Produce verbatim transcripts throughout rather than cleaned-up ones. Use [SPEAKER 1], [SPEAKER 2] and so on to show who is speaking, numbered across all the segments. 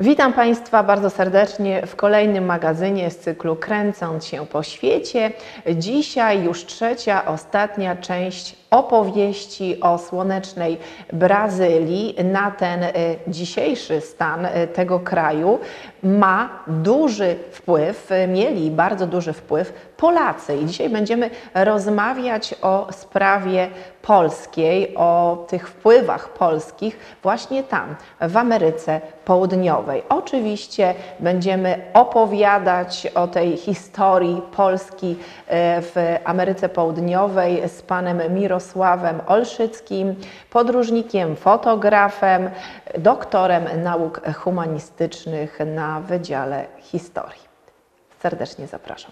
[SPEAKER 1] Witam Państwa bardzo serdecznie w kolejnym magazynie z cyklu Kręcąc się po świecie. Dzisiaj już trzecia, ostatnia część opowieści o słonecznej Brazylii. Na ten dzisiejszy stan tego kraju ma duży wpływ, mieli bardzo duży wpływ Polacy. I dzisiaj będziemy rozmawiać o sprawie polskiej, o tych wpływach polskich właśnie tam, w Ameryce Południowej. Oczywiście będziemy opowiadać o tej historii Polski w Ameryce Południowej z panem Mirosławem Olszyckim, podróżnikiem, fotografem, doktorem nauk humanistycznych na Wydziale Historii. Serdecznie zapraszam.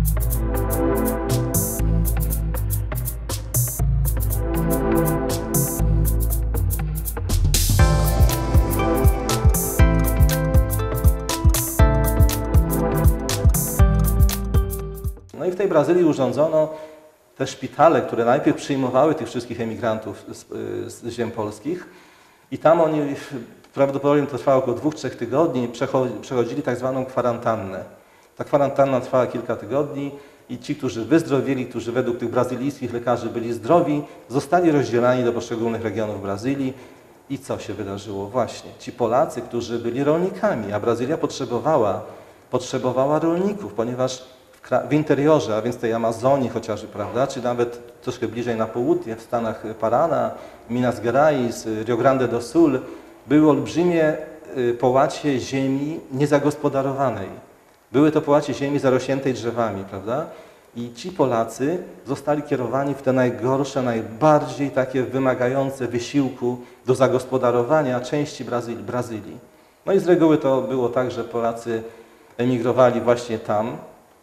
[SPEAKER 2] No i w tej Brazylii urządzono te szpitale, które najpierw przyjmowały tych wszystkich emigrantów z, z ziem polskich i tam oni, prawdopodobnie to trwało około dwóch, trzech tygodni, przechodzili tak zwaną kwarantannę. Ta kwarantanna trwała kilka tygodni i ci, którzy wyzdrowieli, którzy według tych brazylijskich lekarzy byli zdrowi, zostali rozdzielani do poszczególnych regionów Brazylii. I co się wydarzyło? Właśnie ci Polacy, którzy byli rolnikami, a Brazylia potrzebowała, potrzebowała rolników, ponieważ w interiorze, a więc tej Amazonii chociażby, prawda, czy nawet troszkę bliżej na południe, w stanach Parana, Minas Gerais, Rio Grande do Sul, były olbrzymie połacie ziemi niezagospodarowanej. Były to połacie ziemi zarośniętej drzewami, prawda? I ci Polacy zostali kierowani w te najgorsze, najbardziej takie wymagające wysiłku do zagospodarowania części Brazylii. Brazylii. No i z reguły to było tak, że Polacy emigrowali właśnie tam,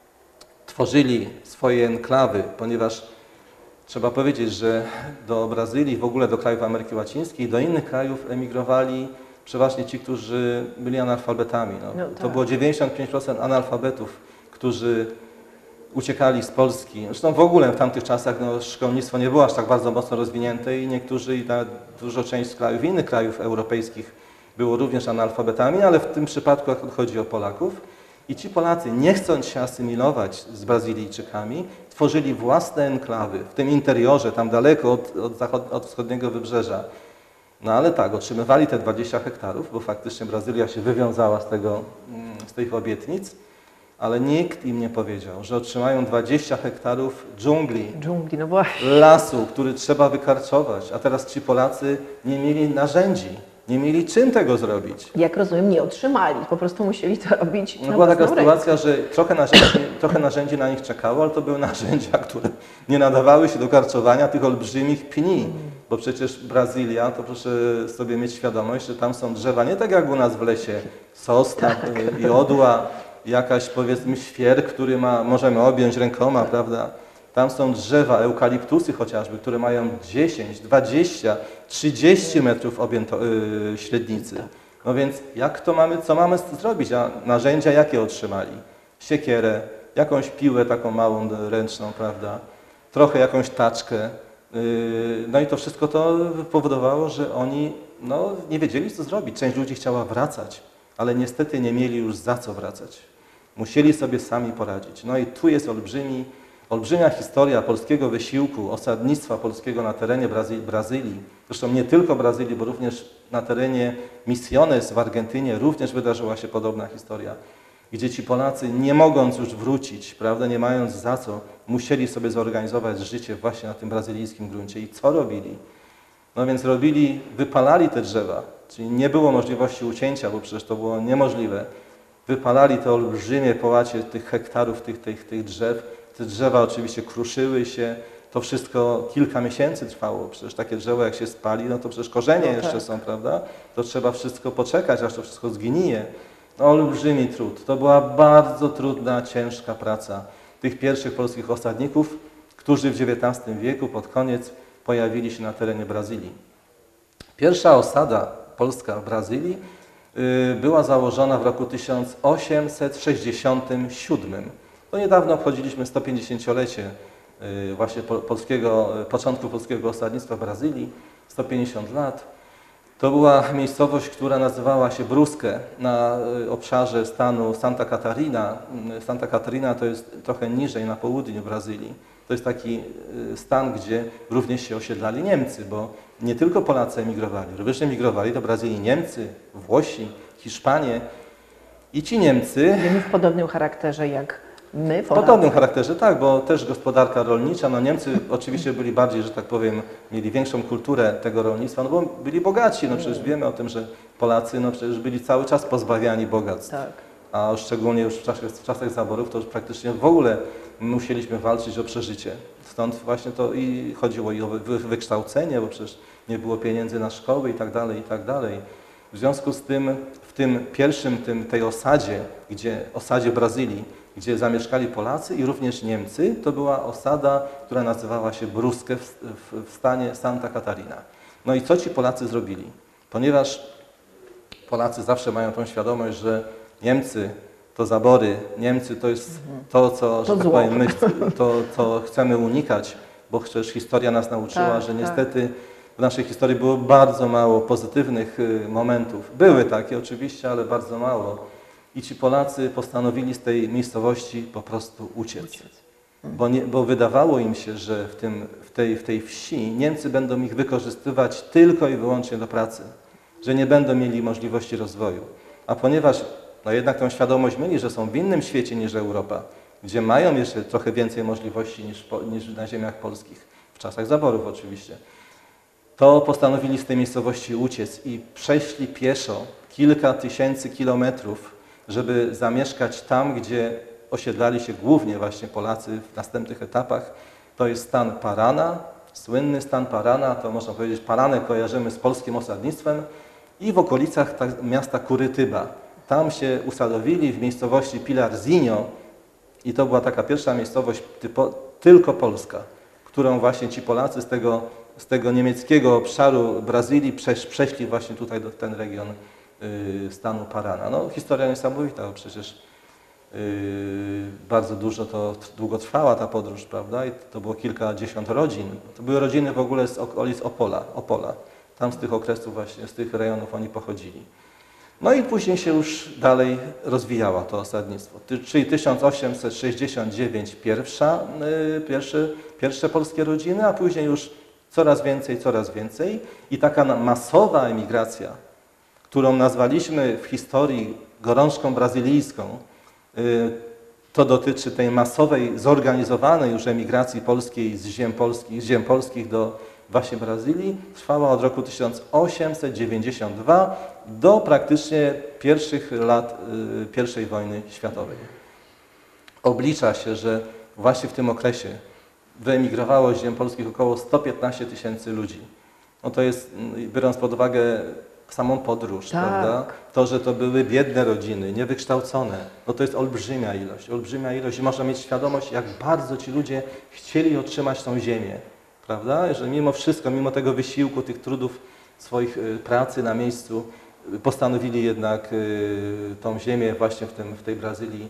[SPEAKER 2] tworzyli swoje enklawy, ponieważ trzeba powiedzieć, że do Brazylii, w ogóle do krajów Ameryki Łacińskiej, do innych krajów emigrowali przeważnie ci, którzy byli analfabetami. No, no tak. To było dziewięćdziesiąt pięć procent analfabetów, którzy uciekali z Polski. Zresztą w ogóle w tamtych czasach no, szkolnictwo nie było aż tak bardzo mocno rozwinięte i niektórzy, i ta duża część z krajów, innych krajów europejskich było również analfabetami, ale w tym przypadku chodzi o Polaków. I ci Polacy, nie chcąc się asymilować z Brazylijczykami, tworzyli własne enklawy w tym interiorze, tam daleko od, od, zachod, od wschodniego wybrzeża. No ale tak, otrzymywali te dwadzieścia hektarów, bo faktycznie Brazylia się wywiązała z, tego, z tych obietnic, ale nikt im nie powiedział, że otrzymają dwadzieścia hektarów dżungli,
[SPEAKER 1] dżungli no właśnie.
[SPEAKER 2] lasu, który trzeba wykarczować, a teraz ci Polacy nie mieli narzędzi. Nie mieli czym tego zrobić.
[SPEAKER 1] Jak rozumiem, nie otrzymali, po prostu musieli to robić
[SPEAKER 2] no
[SPEAKER 1] na
[SPEAKER 2] była taka
[SPEAKER 1] rękę.
[SPEAKER 2] sytuacja, że trochę narzędzi, trochę narzędzi na nich czekało, ale to były narzędzia, które nie nadawały się do karczowania tych olbrzymich pni. Bo przecież Brazylia, to proszę sobie mieć świadomość, że tam są drzewa nie tak jak u nas w lesie, sosna, tak. jodła, jakaś powiedzmy świer, który ma, możemy objąć rękoma, prawda? Tam są drzewa, eukaliptusy chociażby, które mają dziesięć, dwadzieścia, trzydzieści metrów objęto, yy, średnicy. No więc jak to mamy, co mamy zrobić? A narzędzia jakie otrzymali? Siekierę, jakąś piłę taką małą, ręczną, prawda? Trochę jakąś taczkę. Yy, no i to wszystko to powodowało, że oni no, nie wiedzieli, co zrobić. Część ludzi chciała wracać, ale niestety nie mieli już za co wracać. Musieli sobie sami poradzić. No i tu jest olbrzymi Olbrzymia historia polskiego wysiłku, osadnictwa polskiego na terenie Brazy Brazylii, zresztą nie tylko Brazylii, bo również na terenie Misiones w Argentynie również wydarzyła się podobna historia, gdzie ci Polacy, nie mogąc już wrócić, prawda, nie mając za co, musieli sobie zorganizować życie właśnie na tym brazylijskim gruncie. I co robili? No więc robili, wypalali te drzewa, czyli nie było możliwości ucięcia, bo przecież to było niemożliwe. Wypalali te olbrzymie połacie tych hektarów tych, tych, tych drzew. Te drzewa oczywiście kruszyły się, to wszystko kilka miesięcy trwało. Przecież takie drzewo jak się spali, no to przecież korzenie no jeszcze tak. są, prawda? To trzeba wszystko poczekać, aż to wszystko zgnije. No, olbrzymi trud. To była bardzo trudna, ciężka praca tych pierwszych polskich osadników, którzy w dziewiętnastym wieku pod koniec pojawili się na terenie Brazylii. Pierwsza osada polska w Brazylii yy, była założona w roku tysiąc osiemset sześćdziesiątym siódmym. To niedawno obchodziliśmy sto pięćdziesięciolecie właśnie polskiego, początku polskiego osadnictwa w Brazylii, sto pięćdziesiąt lat. To była miejscowość, która nazywała się Brusque na obszarze stanu Santa Catarina. Santa Catarina to jest trochę niżej na południu Brazylii. To jest taki stan, gdzie również się osiedlali Niemcy, bo nie tylko Polacy emigrowali, również emigrowali do Brazylii Niemcy, Włosi, Hiszpanie i ci Niemcy...
[SPEAKER 1] Nie w podobnym charakterze jak my,
[SPEAKER 2] W
[SPEAKER 1] Polacy.
[SPEAKER 2] podobnym charakterze, tak, bo też gospodarka rolnicza, no Niemcy oczywiście byli bardziej, że tak powiem, mieli większą kulturę tego rolnictwa, no bo byli bogaci, no przecież wiemy o tym, że Polacy, no przecież byli cały czas pozbawiani bogactw.
[SPEAKER 1] Tak.
[SPEAKER 2] A szczególnie już w czasach, w czasach zaborów, to już praktycznie w ogóle musieliśmy walczyć o przeżycie. Stąd właśnie to i chodziło i o wy, wykształcenie, bo przecież nie było pieniędzy na szkoły i tak dalej, i tak dalej. W związku z tym, w tym pierwszym, tym, tej osadzie, gdzie, osadzie Brazylii, gdzie zamieszkali Polacy i również Niemcy, to była osada, która nazywała się Brusque w, w, w stanie Santa Catarina. No i co ci Polacy zrobili? Ponieważ Polacy zawsze mają tą świadomość, że Niemcy to zabory, Niemcy to jest to, co, że
[SPEAKER 1] To
[SPEAKER 2] tak
[SPEAKER 1] zło.
[SPEAKER 2] powiem, my, to, co chcemy unikać, bo przecież historia nas nauczyła,
[SPEAKER 1] Tak,
[SPEAKER 2] że
[SPEAKER 1] tak.
[SPEAKER 2] niestety w naszej historii było bardzo mało pozytywnych y, momentów. Były takie oczywiście, ale bardzo mało. I ci Polacy postanowili z tej miejscowości po prostu uciec.
[SPEAKER 1] Uciec.
[SPEAKER 2] Bo, nie, bo wydawało im się, że w, tym, w, tej, w tej wsi Niemcy będą ich wykorzystywać tylko i wyłącznie do pracy, że nie będą mieli możliwości rozwoju. A ponieważ no jednak tą świadomość mieli, że są w innym świecie niż Europa, gdzie mają jeszcze trochę więcej możliwości niż, niż na ziemiach polskich, w czasach zaborów oczywiście, to postanowili z tej miejscowości uciec i przeszli pieszo kilka tysięcy kilometrów, żeby zamieszkać tam, gdzie osiedlali się głównie właśnie Polacy w następnych etapach. To jest stan Parana, słynny stan Parana, to można powiedzieć Paranę kojarzymy z polskim osadnictwem i w okolicach miasta Kurytyba. Tam się usadowili w miejscowości Pilarzinho i to była taka pierwsza miejscowość typo, tylko polska, którą właśnie ci Polacy z tego, z tego niemieckiego obszaru Brazylii przesz, przeszli właśnie tutaj do ten region y, stanu Parana. No historia niesamowita, bo przecież y, bardzo dużo to długo trwała ta podróż, prawda? I to było kilkadziesiąt rodzin. To były rodziny w ogóle z okolic Opola, Opola. Tam z tych okresów właśnie, z tych rejonów oni pochodzili. No i później się już dalej rozwijało to osadnictwo. Czyli tysiąc osiemset sześćdziesiąt dziewięć pierwsza, yy, pierwsze, pierwsze polskie rodziny, a później już coraz więcej, coraz więcej. I taka masowa emigracja, którą nazwaliśmy w historii gorączką brazylijską, yy, to dotyczy tej masowej, zorganizowanej już emigracji polskiej z ziem polskich, z ziem polskich do właśnie Brazylii, trwała od roku tysiąc osiemset dziewięćdziesiątego drugiego do praktycznie pierwszych lat y, pierwszej wojny światowej. Oblicza się, że właśnie w tym okresie wyemigrowało z ziem polskich około sto piętnaście tysięcy ludzi. No to jest, biorąc pod uwagę samą podróż,
[SPEAKER 1] Tak.
[SPEAKER 2] prawda? To, że to były biedne rodziny, niewykształcone, no to jest olbrzymia ilość, olbrzymia ilość i można mieć świadomość, jak bardzo ci ludzie chcieli otrzymać tą ziemię. Prawda? Że mimo wszystko, mimo tego wysiłku, tych trudów swoich y, pracy na miejscu, y, postanowili jednak y, tą ziemię właśnie w, tym, w tej Brazylii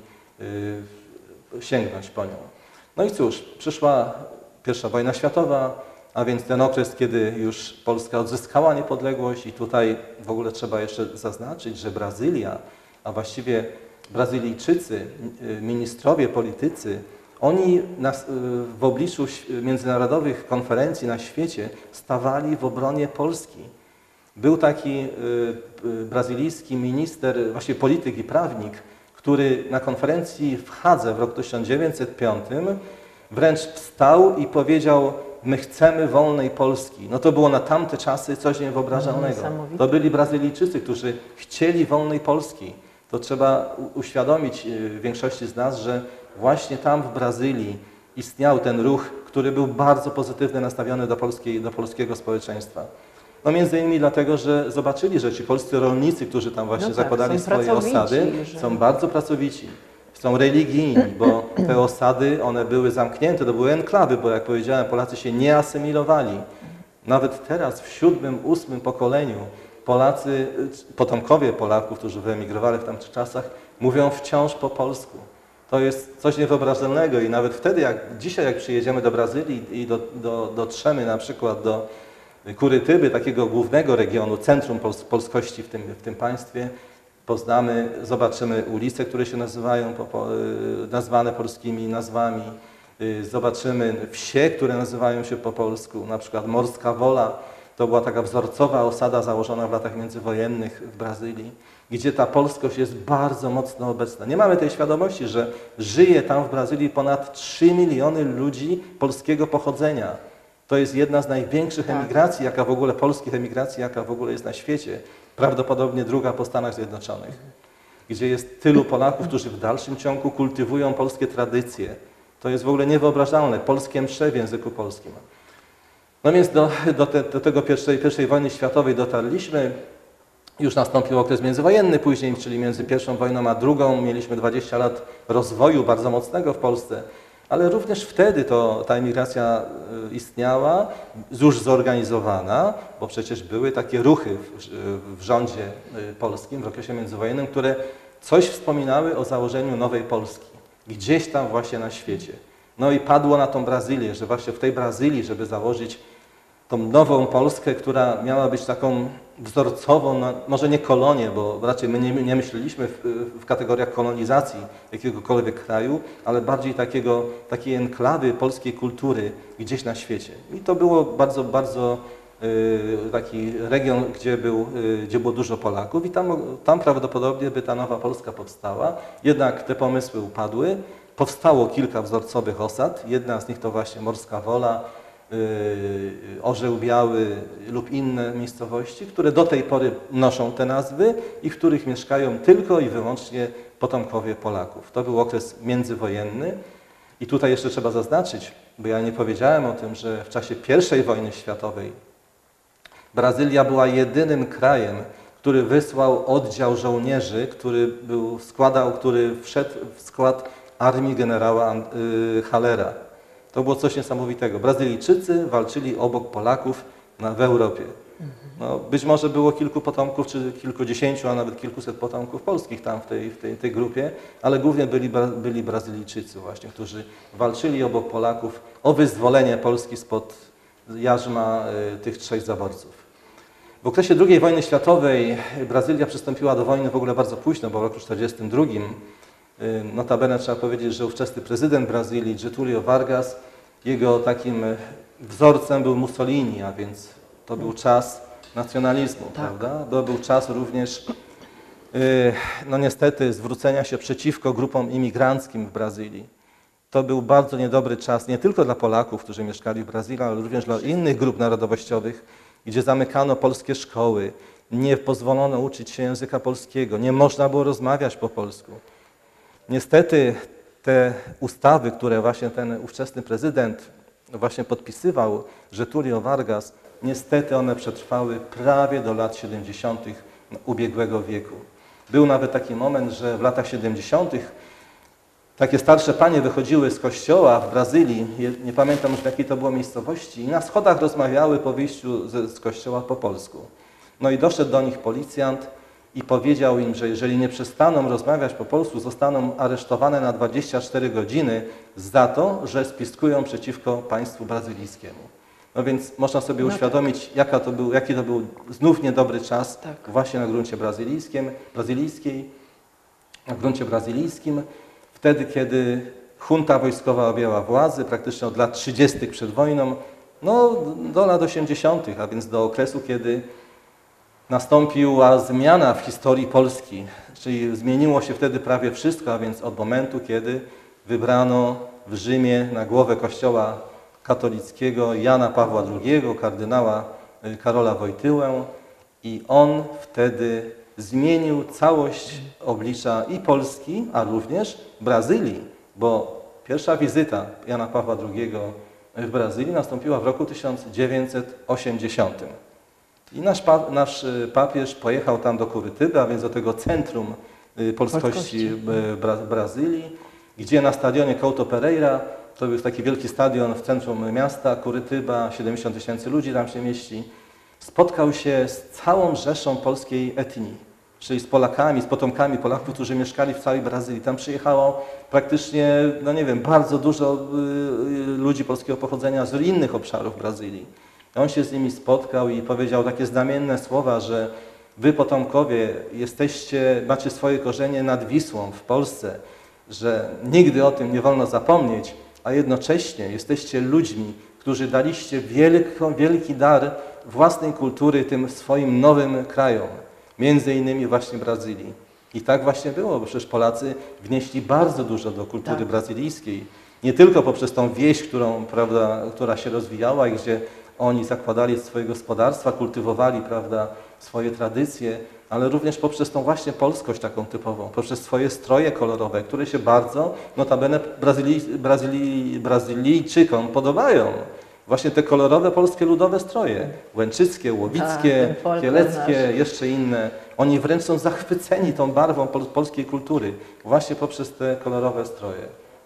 [SPEAKER 2] y, sięgnąć po nią. No i cóż, przyszła pierwsza wojna światowa, a więc ten okres, kiedy już Polska odzyskała niepodległość i tutaj w ogóle trzeba jeszcze zaznaczyć, że Brazylia, a właściwie Brazylijczycy, y, ministrowie, politycy, oni nas, w obliczu międzynarodowych konferencji na świecie stawali w obronie Polski. Był taki y, brazylijski minister, właśnie polityk i prawnik, który na konferencji w Hadze w roku tysiąc dziewięćset piątym wręcz wstał i powiedział: my chcemy wolnej Polski. No to było na tamte czasy coś niewyobrażalnego. To byli Brazylijczycy, którzy chcieli wolnej Polski. To trzeba uświadomić większości z nas, że właśnie tam w Brazylii istniał ten ruch, który był bardzo pozytywnie nastawiony do, polskiej, do polskiego społeczeństwa. No między innymi dlatego, że zobaczyli, że ci polscy rolnicy, którzy tam właśnie
[SPEAKER 1] no tak,
[SPEAKER 2] zakładali swoje osady,
[SPEAKER 1] że...
[SPEAKER 2] są bardzo pracowici, są religijni, bo te osady, one były zamknięte, to były enklawy, bo jak powiedziałem, Polacy się nie asymilowali. Nawet teraz w siódmym, ósmym pokoleniu Polacy, potomkowie Polaków, którzy wyemigrowali w tamtych czasach, mówią wciąż po polsku. To jest coś niewyobrażalnego i nawet wtedy, jak dzisiaj jak przyjedziemy do Brazylii i do, do, dotrzemy na przykład do, Kurytyby, takiego głównego regionu, centrum pols polskości w tym, w tym państwie, poznamy, zobaczymy ulice, które się nazywają, po, po, nazwane polskimi nazwami, zobaczymy wsie, które nazywają się po polsku, na przykład Morska Wola, to była taka wzorcowa osada założona w latach międzywojennych w Brazylii, gdzie ta polskość jest bardzo mocno obecna. Nie mamy tej świadomości, że żyje tam w Brazylii ponad trzy miliony ludzi polskiego pochodzenia. To jest jedna z największych
[SPEAKER 1] Tak.
[SPEAKER 2] emigracji, jaka w ogóle, polskich emigracji, jaka w ogóle jest na świecie. Prawdopodobnie druga po Stanach Zjednoczonych, gdzie jest tylu Polaków, którzy w dalszym ciągu kultywują polskie tradycje. To jest w ogóle niewyobrażalne. Polskie msze w języku polskim. No więc do, do, te, do tego pierwszej, pierwszej wojny światowej dotarliśmy. Już nastąpił okres międzywojenny później, czyli między pierwszą wojną a drugą. Mieliśmy dwadzieścia lat rozwoju bardzo mocnego w Polsce. Ale również wtedy to, ta emigracja istniała, już zorganizowana, bo przecież były takie ruchy w, w rządzie polskim w okresie międzywojennym, które coś wspominały o założeniu nowej Polski, gdzieś tam właśnie na świecie. No i padło na tą Brazylię, że właśnie w tej Brazylii, żeby założyć tą nową Polskę, która miała być taką wzorcową, no, może nie kolonię, bo raczej my nie, nie myśleliśmy w, w kategoriach kolonizacji jakiegokolwiek kraju, ale bardziej takiego, takiej enklawy polskiej kultury gdzieś na świecie. I to było bardzo, bardzo y, taki region, gdzie, był, y, gdzie było dużo Polaków i tam, tam prawdopodobnie by ta nowa Polska powstała. Jednak te pomysły upadły. Powstało kilka wzorcowych osad. Jedna z nich to właśnie Morska Wola, Orzeł Biały lub inne miejscowości, które do tej pory noszą te nazwy i w których mieszkają tylko i wyłącznie potomkowie Polaków. To był okres międzywojenny i tutaj jeszcze trzeba zaznaczyć, bo ja nie powiedziałem o tym, że w czasie pierwszej wojny światowej Brazylia była jedynym krajem, który wysłał oddział żołnierzy, który był, składał, który wszedł w skład armii generała Hallera. To było coś niesamowitego. Brazylijczycy walczyli obok Polaków na, w Europie. No, być może było kilku potomków, czy kilkudziesięciu, a nawet kilkuset potomków polskich tam w tej, w tej, tej grupie, ale głównie byli, byli Brazylijczycy właśnie, którzy walczyli obok Polaków o wyzwolenie Polski spod jarzma y, tych trzech zaborców. W okresie drugiej wojny światowej Brazylia przystąpiła do wojny w ogóle bardzo późno, bo w roku tysiąc dziewięćset czterdziestym drugim. Notabene trzeba powiedzieć, że ówczesny prezydent Brazylii, Getúlio Vargas, jego takim wzorcem był Mussolini, a więc to był czas nacjonalizmu, tak. Prawda? To był czas również, no niestety, zwrócenia się przeciwko grupom imigranckim w Brazylii. To był bardzo niedobry czas nie tylko dla Polaków, którzy mieszkali w Brazylii, ale również dla innych grup narodowościowych, gdzie zamykano polskie szkoły, nie pozwolono uczyć się języka polskiego, nie można było rozmawiać po polsku. Niestety te ustawy, które właśnie ten ówczesny prezydent właśnie podpisywał, Getúlio Vargas, niestety one przetrwały prawie do lat siedemdziesiątych ubiegłego wieku. Był nawet taki moment, że w latach siedemdziesiątych takie starsze panie wychodziły z kościoła w Brazylii, nie pamiętam już w jakiej to było miejscowości, i na schodach rozmawiały po wyjściu z, z kościoła po polsku. No i doszedł do nich policjant i powiedział im, że jeżeli nie przestaną rozmawiać po polsku, zostaną aresztowane na dwadzieścia cztery godziny za to, że spiskują przeciwko państwu brazylijskiemu. No więc można sobie no uświadomić, tak. jaka to był, jaki to był znów niedobry czas tak. właśnie na gruncie brazylijskim, brazylijskiej, na gruncie brazylijskim, wtedy, kiedy junta wojskowa objęła władzę, praktycznie od lat trzydziestych przed wojną, no do lat osiemdziesiątych, a więc do okresu, kiedy nastąpiła zmiana w historii Polski, czyli zmieniło się wtedy prawie wszystko, a więc od momentu, kiedy wybrano w Rzymie na głowę kościoła katolickiego Jana Pawła drugiego, kardynała Karola Wojtyłę, i on wtedy zmienił całość oblicza i Polski, a również Brazylii, bo pierwsza wizyta Jana Pawła drugiego w Brazylii nastąpiła w roku tysiąc dziewięćset osiemdziesiątym. I nasz, pa, nasz papież pojechał tam do Kurytyby, a więc do tego centrum polskości w Bra Brazylii, gdzie na stadionie Couto Pereira, to był taki wielki stadion w centrum miasta, Kurytyba, siedemdziesiąt tysięcy ludzi tam się mieści, spotkał się z całą rzeszą polskiej etnii, czyli z Polakami, z potomkami Polaków, którzy mieszkali w całej Brazylii. Tam przyjechało praktycznie, no nie wiem, bardzo dużo ludzi polskiego pochodzenia z innych obszarów Brazylii. On się z nimi spotkał i powiedział takie znamienne słowa, że wy potomkowie jesteście, macie swoje korzenie nad Wisłą w Polsce, że nigdy o tym nie wolno zapomnieć, a jednocześnie jesteście ludźmi, którzy daliście wielko, wielki dar własnej kultury tym swoim nowym krajom, między innymi właśnie Brazylii. I tak właśnie było, bo przecież Polacy wnieśli bardzo dużo do kultury
[SPEAKER 1] Tak.
[SPEAKER 2] brazylijskiej. Nie tylko poprzez tą wieś, którą, prawda, która się rozwijała i gdzie oni zakładali swoje gospodarstwa, kultywowali, prawda, swoje tradycje, ale również poprzez tą właśnie polskość taką typową, poprzez swoje stroje kolorowe, które się bardzo, notabene Brazylii, Brazylii, Brazylijczykom podobają. Właśnie te kolorowe polskie ludowe stroje, łęczyckie, łowickie,
[SPEAKER 1] ten folklor
[SPEAKER 2] kieleckie,
[SPEAKER 1] nasz.
[SPEAKER 2] jeszcze inne. Oni wręcz są zachwyceni tą barwą pol polskiej kultury, właśnie poprzez te kolorowe stroje.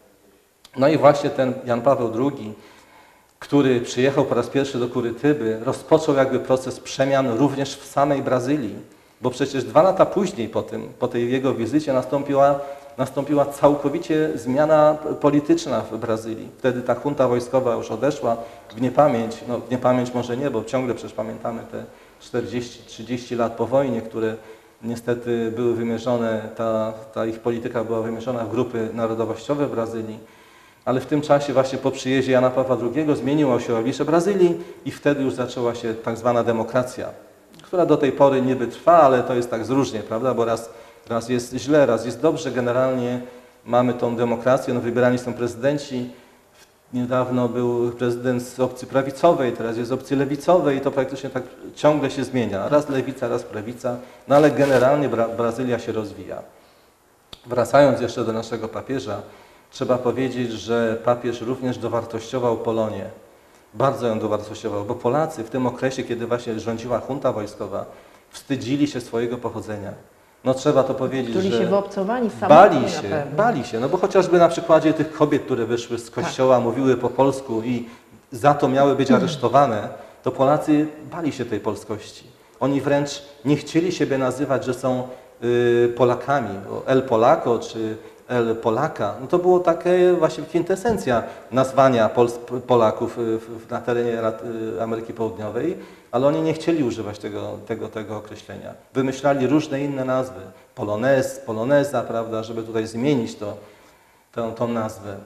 [SPEAKER 2] No i właśnie ten Jan Paweł drugi, który przyjechał po raz pierwszy do Kurytyby, rozpoczął jakby proces przemian również w samej Brazylii, bo przecież dwa lata później po tym, po tej jego wizycie nastąpiła, nastąpiła całkowicie zmiana polityczna w Brazylii. Wtedy ta junta wojskowa już odeszła w niepamięć, no w niepamięć może nie, bo ciągle przecież pamiętamy te czterdzieści trzydzieści lat po wojnie, które niestety były wymierzone, ta, ta ich polityka była wymierzona w grupy narodowościowe w Brazylii. Ale w tym czasie właśnie po przyjeździe Jana Pawła drugiego zmieniło się oblicze Brazylii i wtedy już zaczęła się tak zwana demokracja, która do tej pory niby trwa, ale to jest tak zróżnie, prawda, bo raz, raz jest źle, raz jest dobrze. Generalnie mamy tą demokrację, no wybierani są prezydenci. Niedawno był prezydent z opcji prawicowej, teraz jest z opcji lewicowej i to praktycznie tak ciągle się zmienia. Raz lewica, raz prawica, no ale generalnie Bra Brazylia się rozwija. Wracając jeszcze do naszego papieża, trzeba powiedzieć, że papież również dowartościował Polonię. Bardzo ją dowartościował, bo Polacy w tym okresie, kiedy właśnie rządziła junta wojskowa, wstydzili się swojego pochodzenia. No trzeba to powiedzieć,
[SPEAKER 1] Czuli
[SPEAKER 2] że
[SPEAKER 1] się wyobcowani samotnie
[SPEAKER 2] bali
[SPEAKER 1] na
[SPEAKER 2] się,
[SPEAKER 1] pewno.
[SPEAKER 2] bali się, no bo chociażby na przykładzie tych kobiet, które wyszły z kościoła, mówiły po polsku i za to miały być aresztowane, to Polacy bali się tej polskości. Oni wręcz nie chcieli siebie nazywać, że są y, Polakami, El Polaco czy El Polaka. No to było takie właśnie kwintesencja nazwania Pol Polaków na terenie Ameryki Południowej, ale oni nie chcieli używać tego, tego, tego określenia. Wymyślali różne inne nazwy. Polonez, Poloneza, prawda, żeby tutaj zmienić to, tę, tą nazwę.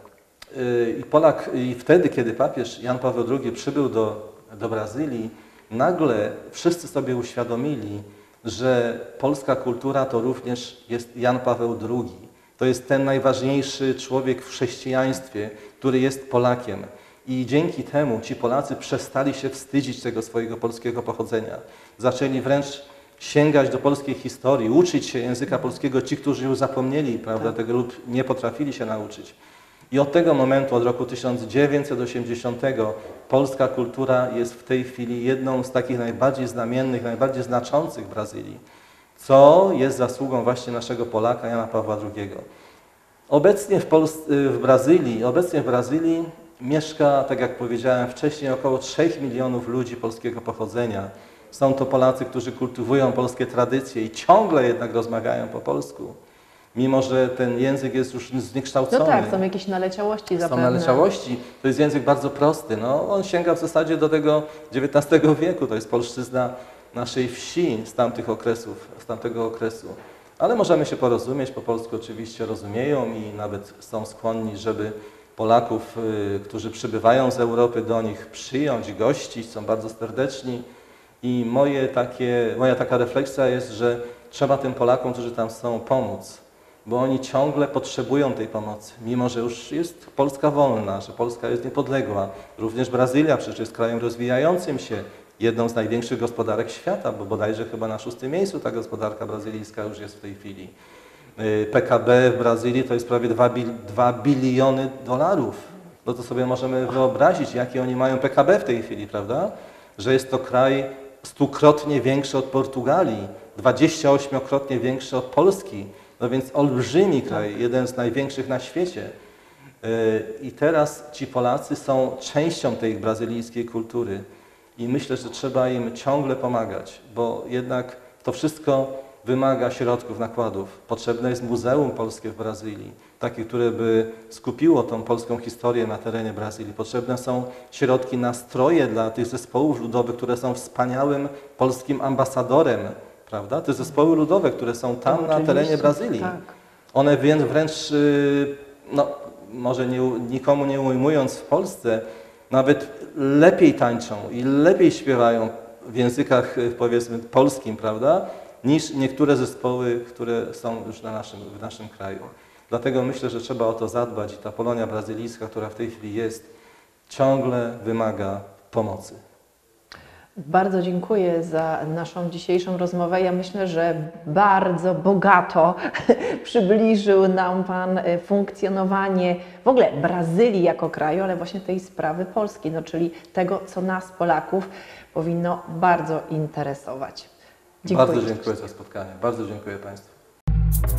[SPEAKER 2] I Polak, i wtedy, kiedy papież Jan Paweł drugi przybył do, do Brazylii, nagle wszyscy sobie uświadomili, że polska kultura to również jest Jan Paweł drugi. To jest ten najważniejszy człowiek w chrześcijaństwie, który jest Polakiem. I dzięki temu ci Polacy przestali się wstydzić tego swojego polskiego pochodzenia. Zaczęli wręcz sięgać do polskiej historii, uczyć się języka polskiego ci, którzy już zapomnieli, prawda, tego lub nie potrafili się nauczyć. I od tego momentu, od roku tysiąc dziewięćset osiemdziesiątego, polska kultura jest w tej chwili jedną z takich najbardziej znamiennych, najbardziej znaczących w Brazylii, co jest zasługą właśnie naszego Polaka, Jana Pawła drugiego. Obecnie w, Pols w Brazylii, obecnie w Brazylii mieszka, tak jak powiedziałem wcześniej, około trzech milionów ludzi polskiego pochodzenia. Są to Polacy, którzy kultywują polskie tradycje i ciągle jednak rozmawiają po polsku. Mimo że ten język jest już zniekształcony.
[SPEAKER 1] No tak, są jakieś naleciałości
[SPEAKER 2] Są
[SPEAKER 1] zapewne.
[SPEAKER 2] naleciałości. To jest język bardzo prosty. No, on sięga w zasadzie do tego dziewiętnastego wieku. To jest polszczyzna naszej wsi z tamtych okresów, z tamtego okresu. Ale możemy się porozumieć, po polsku oczywiście rozumieją i nawet są skłonni, żeby Polaków, y, którzy przybywają z Europy, do nich przyjąć, gościć, są bardzo serdeczni. I moje takie, moja taka refleksja jest, że trzeba tym Polakom, którzy tam są, pomóc, bo oni ciągle potrzebują tej pomocy, mimo że już jest Polska wolna, że Polska jest niepodległa. Również Brazylia przecież jest krajem rozwijającym się, jedną z największych gospodarek świata, bo bodajże chyba na szóstym miejscu ta gospodarka brazylijska już jest w tej chwili. P K B w Brazylii to jest prawie dwa biliony dolarów. No to sobie możemy wyobrazić, jakie oni mają P K B w tej chwili, prawda? Że jest to kraj stukrotnie większy od Portugalii, dwadzieścia ośmiokrotnie większy od Polski. No więc olbrzymi kraj, jeden z największych na świecie. I teraz ci Polacy są częścią tej brazylijskiej kultury i myślę, że trzeba im ciągle pomagać, bo jednak to wszystko wymaga środków, nakładów. Potrzebne jest Muzeum Polskie w Brazylii, takie, które by skupiło tą polską historię na terenie Brazylii. Potrzebne są środki na stroje dla tych zespołów ludowych, które są wspaniałym polskim ambasadorem, prawda? Te zespoły ludowe, które są tam
[SPEAKER 1] No,
[SPEAKER 2] na terenie
[SPEAKER 1] oczywiście,
[SPEAKER 2] Brazylii.
[SPEAKER 1] tak.
[SPEAKER 2] One wręcz, wręcz y, no, może nie, nikomu nie ujmując w Polsce, nawet lepiej tańczą i lepiej śpiewają w językach, powiedzmy, polskim, prawda, niż niektóre zespoły, które są już na naszym, w naszym kraju. Dlatego myślę, że trzeba o to zadbać i ta Polonia Brazylijska, która w tej chwili jest, ciągle wymaga pomocy.
[SPEAKER 1] Bardzo dziękuję za naszą dzisiejszą rozmowę. Ja myślę, że bardzo bogato przybliżył nam Pan funkcjonowanie w ogóle Brazylii jako kraju, ale właśnie tej sprawy Polski, no, czyli tego, co nas, Polaków, powinno bardzo interesować. Dziękuję.
[SPEAKER 2] Bardzo dziękuję za spotkanie. Bardzo dziękuję Państwu.